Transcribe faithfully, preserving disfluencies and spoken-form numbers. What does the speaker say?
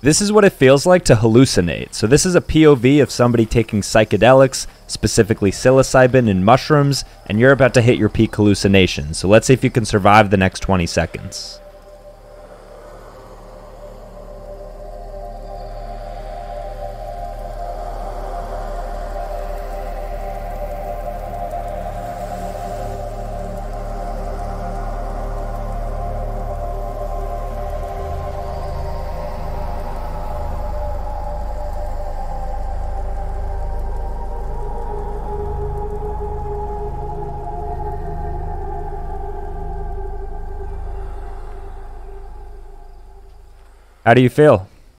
This is what it feels like to hallucinate. So this is a P O V of somebody taking psychedelics, specifically psilocybin and mushrooms, and you're about to hit your peak hallucination. So let's see if you can survive the next twenty seconds. How do you feel?